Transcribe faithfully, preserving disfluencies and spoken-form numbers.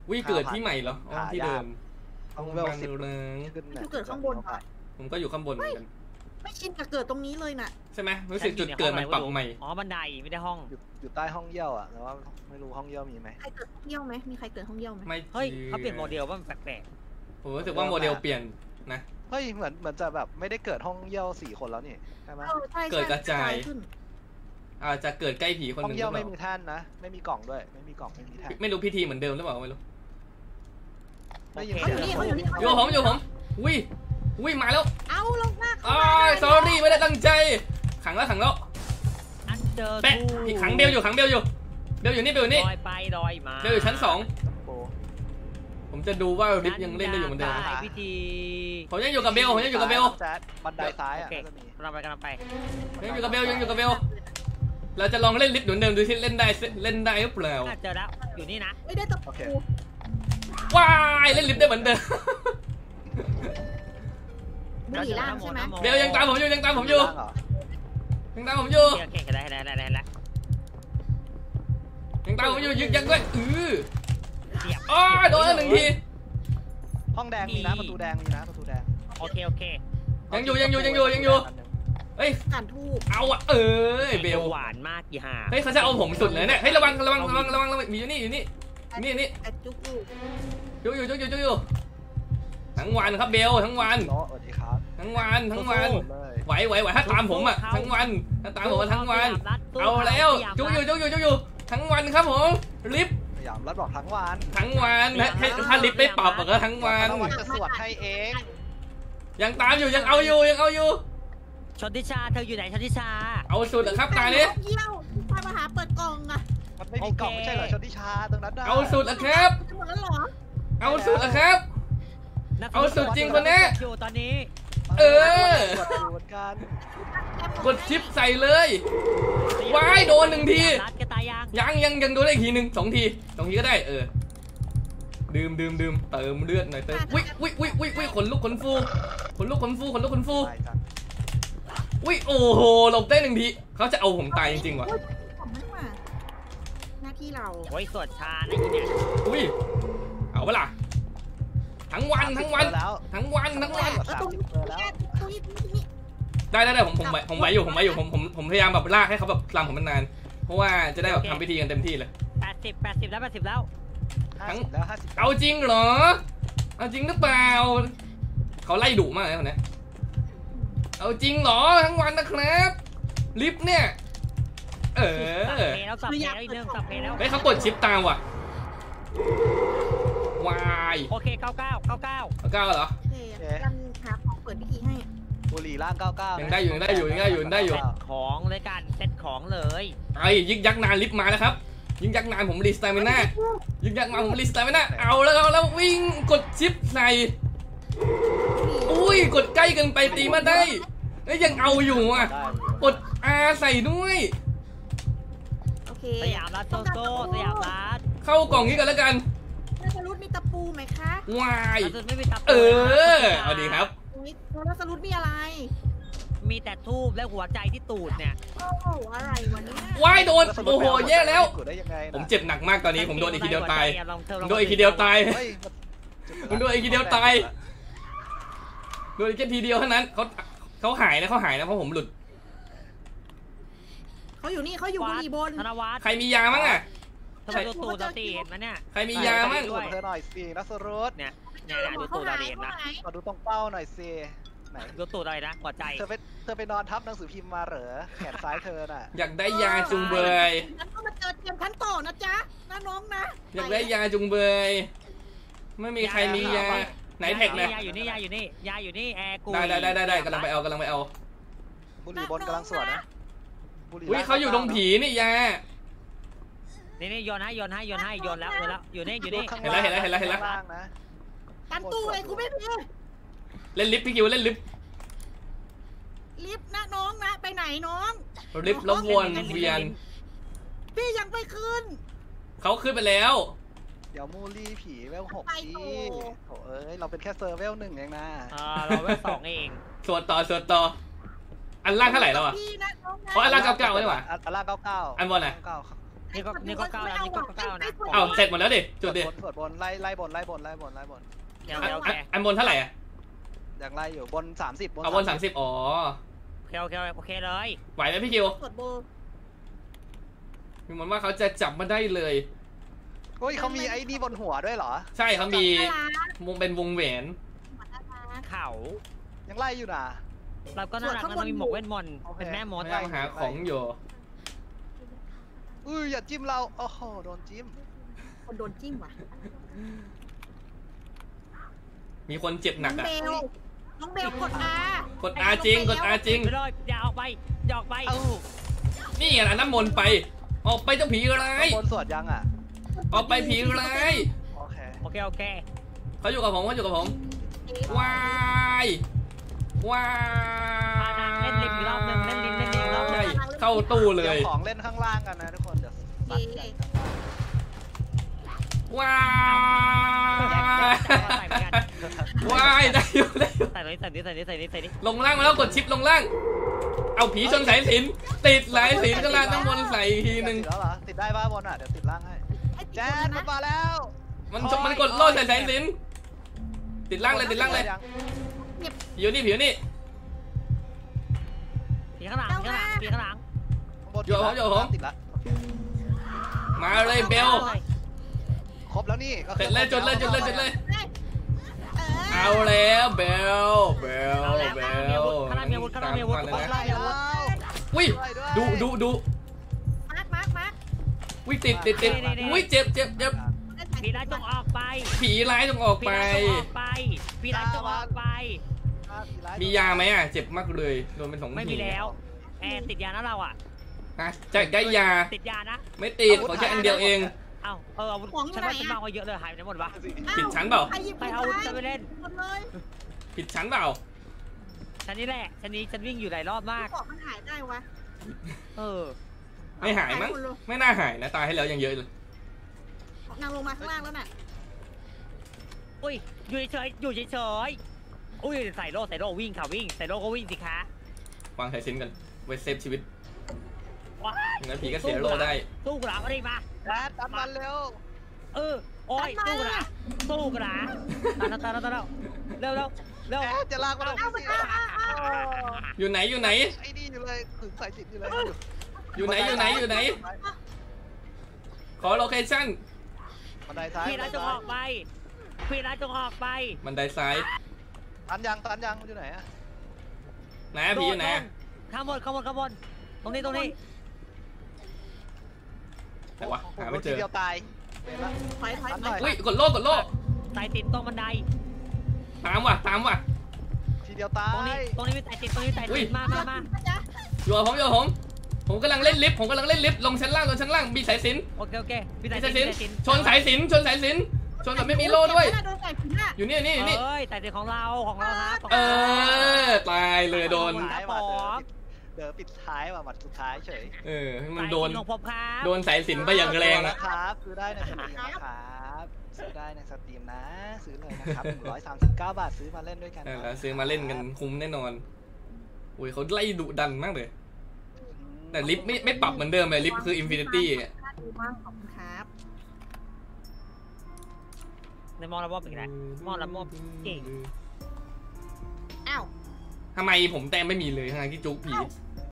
วิเกิดที่ใหม่เหรออ๋อที่เดิมต้องเวลสิบเลยกูเกิดข้างบนค่ะผมก็อยู่ข้างบนเหมือนกันไม่ชินกับเกิดตรงนี้เลยน่ะใช่ไหมรู้สึกจุดเกิดมันปรับใหม่อ๋อบันไดไม่ได้ห้องอยู่ใต้ห้องเยี่ยวอ่ะแต่ว่าไม่รู้ห้องเยี่ยวมีไหมใครเกิดห้องเยี่ยวไหมมีใครเกิดห้องเยี่ยวไหมไม่เฮ้ยเขาเปลี่ยนโมเดลว่ามันแปลกๆผมรู้สึกว่าโมเดลเปลี่ยนนะเฮ้ยเหมือนเหมือนจะแบบไม่ได้เกิดห้องเยี่ยวสี่คนแล้วนี่ใช่ไหมเกิดกระจายอาจจะเกิดใกล้ผีคนนึงห้องเยี่ยวไม่มีแท่นนะไม่มีกล่องด้วยไม่มีกล่องไม่มีแท่นไม่รู้พิธีเหมือนเดิมหรือเปล่าไม่รู้ได้ยินเสียงอยู่ผมอยู่ผมวิ่งวิ่งมาแล้วเอาลงหน้าอ๋อ sorry ไม่ได้ตั้งใจขังแล้วขังแล้วแปะขังเบลอยู่ขังเบลอยู่เบลอยู่นี่เบลอยู่นี่ลอยไปลอยมาเบลอยู่ชั้นสองผมจะดูว่าลิฟยังเล่นได้อยู่เหมือนเดิมพิธีผมยังอยู่กับเบลผมยังอยู่กับเบลบันไดซ้ายอ่ะกำลังไปกำลังไปยังอยู่กับเบลยังอยู่กับเบลเราจะลองเล่นลิฟต์เหมือนเดิมดูที่เล่นได้เล่นได้หรือเปล่าเจอแล้วอยู่นี่นะไม่ได้ตะปูว้ายเล่นลิฟต์ได้เหมือนเดิมไม่หนีล่างใช่ไหมเบลยังตามผมอยู่ยังตามผมอยู่ยังตามผมอยู่โอเคได้ได้ได้ได้แล้วยังตามผมอยู่ยึกยักด้วยอืออ๋อโดนหนึ่งทีห้องแดงมีนะประตูแดงมีนะประตูแดงโอเคโอเคยังอยู่ยังอยู่ยังอยู่ยังอยู่เฮ้ยการทูบเอาอะเออเบลหวานมากกี่ห่าเฮ้ยเขาจะเอาผมสุดเลยเนี่ยเฮ้ยระวังระวังระวังระวังระวังมีอยู่นี่อยู่นี่นี่นี่จุกอยู่อยู่จุกอยู่จุกอยู่ทั้งวันครับเบลทั้งวันสวัสดีครับทั้งวันทั้งวันไหวไหวไหวถ้าตามผมอะทั้งวันถ้าตามผมทั้งวันเอาแล้วจุกอยู่จุกอยู่จุกอยู่ทั้งวันครับผมลิฟต์พยายามรัดบอกทั้งวันทั้งวันถ้าลิฟต์ไม่ปรับก็ทั้งวันจะสวดให้เองยังตามอยู่ยังเอาอยู่ยังเอาอยู่ชนทิชาเธออยู่ไหนชนทิชาเอาสุดเหรอครับตาเนี่ยเยี่ยวพามาหาเปิดกล่องอะมันไม่มีกล่องไม่ใช่เหรอชนทิชาตรงนั้นเอาสุดเหรอครับเอาสุดเหรอครับเอาสุดจริงคนนี้อยู่ตอนนี้เออกดชิปใส่เลยว้ายโดนหนึ่งทียังยังยังโดนได้อีกทีหนึ่งสองทีสองทีก็ได้เออดื่มดื่มดื่มเติมเลือดหน่อยเติมวิวิวิวิวิขนลุกขนฟูขนลุกขนฟูขนลุกขนฟูวิโอ้โหหลบได้หนึ่งทีเขาจะเอาผมตายจริงๆว่ะหน้าที่เราโอ้ยสวดชาในที่เนี่ยอุ้ยเอาเวลาทั้งวันทั้งวันทั้งวันทั้งวันได้ได้ได้ผมผมผมไหวอยู่ผมไหวอยู่ผมผมผมพยายามแบบลากให้เขาแบบรำผมมันนานเพราะว่าจะได้แบบทำพิธีกันเต็มที่เลยแปดสิบแปดสิบแล้วแปดสิบแล้วทั้งเอาจริงเหรอเอาจริงหรือเปล่าเขาไล่ดุมากเลยคนนี้เอาจริงเหรอทั้งวันนะครับลิฟต์เนี่ยเออแล้วสับเพลแล้วเรื่องสับเพลแล้วเฮ้ยเขากดชิปตามว่ะวายโอเคเก้าเก้าเก้าเก้าเก้าเหรอยังหาของเปิดพิธีให้บุหรี่ล่างเก้าเก้ายังได้อยู่ยังได้อยู่ยังได้อยู่ยังได้อยู่ของเลยกันเซ็ตของเลยไอ้ยึกยักนานลิฟต์มาแล้วครับยึกยักนานผมรีสไตล์ไม่น่ายึกยักมาผมรีสไตล์ไม่น่าเอาแล้วเอาแล้ววิ่งกดชิปใส่อุ้ยกดใกล้เกินไปตีมาได้เอ้ยยังเอาอยู่อ่ะกดอาใส่ด้วยโอเคสยามรัดโซโซสยามรัดเข้ากล่องนี้กันแล้วกันสรุปมีตะปูไหมคะวายไม่มีตะปูเออเอาดีครับแล้วสรุปมีอะไรมีแต่ทูบและหัวใจที่ตูดเนี่ยโอ้โหอะไรวันนี้วายโดนโอ้โหแย่แล้วผมเจ็บหนักมากตอนนี้ผมโดนอีกทีเดียวตายโดนอีกทีเดียวตายผมโดนอีกทีเดียวตายโดนอีกแค่ทีเดียวเท่านั้นเขาเขาหายนะเขาหายนะเพราะผมหลุดเขาอยู่นี่เขาอยู่บนอีบนใครมียามั้งอ่ะใครดูตูดเราตีเห็นไหมเนี่ยใครมียามั้งเธอหน่อยสินัสรุตเนี่ยเนี่ยดูตูดเราเห็นนะมาดูตรงเป้าหน่อยสิไหนดูตูดอะไรนะหัวใจเธอไปเธอไปนอนทับหนังสือพิมพ์มาเหรอแขนซ้ายเธอน่ะอยากได้ยาจุงเบยงั้นก็มาเจอเตรียมขั้นต่อนะจ๊ะน้าน้องนะอยากได้ยาจุงเบยไม่มีใครมียาไหนแท็กเลยยาอยู่นี่ยาอยู่นี่ยาอยู่นี่แอร์กูได้ได้ได้ได้กำลังไปเอากำลังไปเอาบุหรี่บนกำลังสวดนะอุ้ยเขาอยู่ตรงผีนี่ยานี่นี่โยนให้โยนให้โยนให้โยนแล้วโยนแล้วอยู่นี่อยู่นี่เห็นแล้วเห็นแล้วเห็นแล้วเห็นแล้วตันตู้เลยกูไม่มีเล่นลิฟต์พี่คิวเล่นลิฟต์ลิฟต์นะน้องนะไปไหนน้องลิฟต์แล้ววนเวียนพี่ยังไม่ขึ้นเขาขึ้นไปแล้วเดี๋ยวมูลี่ผีเวลหกทีโถ่เอ้ยเราเป็นแค่เซอร์เวลหนึ่งเองนะอ่าเราเวลสองเองส่วนต่อส่วนต่ออันล่างเท่าไหร่แล้วอ่ะเพราะอันล่างเก้าเก้าใช่ไหมอันล่างเก้าเก้าอันบนไหนทนี่ก็นี่ก็เก้าแล้วนี่ก็เก้านะเอ้าเสร็จหมดแล้วดิจุดดิสวดบนไล่ไล่บนไล่บนไล่บนไล่บนเดี๋ยวอันเดี๋ยวโออัเคนอันบนเท่าไหร่อ่ะยังไล่อยู่บนสามสิบบนเอาบนสามสิบอ๋อโอเคโอเคโอเคเลยไหวไหมพี่คิวกดโบมีมันว่าเขาจะจับมาได้เลยเฮ้ยเขามีไอ้นี่บนหัวด้วยเหรอใช่เขามีวงเป็นวงแหวนเขายังไล่อยู่นะเราก็น่ารักนะเรามีหมวกเวทมนต์เป็นแม่มดกำลังหาของอยู่อุ้ยอย่าจิ้มเราโอ้โหโดนจิ้มคนโดนจิ้มว่ะมีคนเจ็บหนักน้องอ่ะเบลน้องเบลกดอากดอาจริงกดอาจริงไปเลยอย่าออกไปอย่าออกไปเอ้านี่ไงนะน้ำมนต์ไป ออกไปเจ้าผีร้ายบนสวดยังอ่ะออกไปผีร้ายโอเคโอเคโอเคเขาอยู่กับผมเขาอยู่กับผมวายวายเล่นลิมอีกรอบนึงเล่นลิมเล่นลิมอีกรอบนึงเข้าตู้เลเดี๋ยยวของเล่นข้างล่างกันนะทุกคนเดี๋ยวตัดกันข้างล่างว้ายว้ายได้อยู่ได้อยู่ใส่เลยใส่นี้ใส่นี้ใส่นี้ใส่นี้ลงล่างมาแล้วกดชิปลงล่าง เอาผีชนสายสิญจนติดสายสิญจนก็ลาดน้ำมนต์ใส่อีกทีหนึ่งติดแล้วเหรอติดได้ป่ะบนอ่ะเดี๋ยวติดล่างให้แจ๊ดมันมาแล้วมันชมันกดโล่ใส่สายสิญจนติดล่างเลยติดล่างเลยยังผีอยู่นี่ผีอยู่นี่ผีข้างหลังผีข้างหลังผีข้างหลังข้างบนอยู่กับผมอยู่กับผมติดละโอเคมาเลยเบลครบแล้วนี่ก็เสร็จเลยจุดเลยจุดเลยจุดเลยเออเอาแล้วเบลเบลเอาแล้วเบข้างหลังมีอาวุธข้างหลังมีอาวุธข้างหลังมีอาวุธเลยนะไล่แล้วอุ้ยดูดูดูมาร์คมาร์คมาร์คอุ้ยติดติดติดอุ้ยเจ็บเจ็บเจ็บผีร้ายจงออกไปผีร้ายต้องออกผีไปร้ายจงออกไปผีร้ายจงออกไปมียาไหมอ่ะเจ็บมากเลยโดนเป็นสองไม่มีแล้วแอนติดยานะเราอ่ะอ่ะจะได้ยาติดยานะไม่ติดขอแค่อันเดียวเองเอ้าเอออาวุธฉันว่าฉันวางไว้เยอะเลยหายไปไหนหมดวะผิดชั้นเปล่าใครหยิบไปเอาจะไปเล่นหมดเลยผิดชั้นเปล่าฉันนี่แหละฉันนี้ฉันวิ่งอยู่หลายรอบมากของมันหายได้วะเออไม่หายมั้งไม่น่าหายนะตายให้แล้วยังเยอะเลยของนางลงมาข้างล่างแล้วน่ะอุ้ยอยู่เฉยๆอยู่เฉยๆอุ้ยใส่โล่ใส่โล่วิ่งค่ะวิ่งใส่โล่ก็วิ่งสิคะวางสายสิญจนกันไว้เซฟชีวิตว้างั้นผีก็เสียโลได้สู้กูหลามาดิมาแจ๊ดดันมันเร็วเออโอ้ยสู้กูหลาสู้กูหลาตายแล้วตายแล้วตายแล้วเร็วเร็วเร็วแจ๊ดจะลากมาแล้วเอาไปเอาเอาเอาอยู่ไหนอยู่ไหนไอ้นี่อยู่เลยถึงใส่จิตอยู่เลยอยู่ไหนอยู่ไหนอยู่ไหน ขอโลเคชั่นบันไดซ้ายพี่ร้ายจงออกไปพี่ร้ายจงออกไปบันไดซ้ายตันยังตันยังอยู่ไหนอะไหนอะผีอยู่ไหนอะข้างบนข้างบนข้างบนตรงนี้ตรงนี้ไหนวะหาไม่เจอทีเดียวตายเป็นละถอยถอยถอยอุ้ยกดโลกดโลสายติดตรงบันไดตามว่ะตามว่ะทีเดียวตาตรงนี้ยตรงนี้มีสายติดตรงนี้มีสายอุ้ติยดมามามาจ๊ะอยู่กับผมอยู่กับผม ผมกำลังเล่นลิฟต์ผมกำลังเล่นลิฟต์ลงชั้นล่างลงชั้นล่างมีสายสิญจนโอเคโอเคมีมีสายสายติสิดญจนชนสายสิญจนชนสายสิญจนชนแบบไม่มีโล่ด้วยโดนไก่ผีน่ะอยู่นี่นี่นี่เอ้ยสายติดของเราของเราครับเออตายเลยโดนท้ายว่ะเดี๋ยวปิดท้ายว่ะหมัดสุดท้ายเฉยเออมันโดนสายติของผมครับโดนสายสิญจนไปอย่างแรงอะครับซื้อได้ในสตรีมนะครับซื้อได้ในสตรีมนะ ซื้อเลยนะครับหนึ่งร้อยสามสิบเก้าบาทซื้อมาเล่นด้วยกันเออแล้วซื้อมาเล่นกันคุ้มแน่นอนอุ้ยเขาไล่ดุดันมากเลย แต่ลิฟต์ไม่ไม่ปรับเหมือนเดิมเลยลิฟต์คืออินฟินิตี้ดูมากขอบคุณครับในมอลล์มอบอีกแล้วมอลล์มอบเก่งอ้าวทำไมผมแต้มไม่มีเลยทั้งที่จุกผีอ้าว